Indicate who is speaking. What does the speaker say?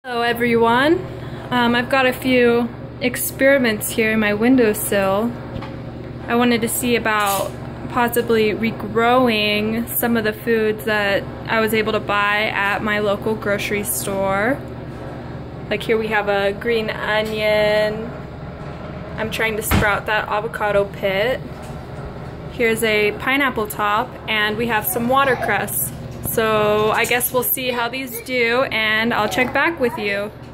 Speaker 1: Hello everyone. I've got a few experiments here in my windowsill. I wanted to see about possibly regrowing some of the foods that I was able to buy at my local grocery store. Like here we have a green onion. I'm trying to sprout that avocado pit. Here's a pineapple top, and we have some watercress. So I guess we'll see how these do, and I'll check back with you.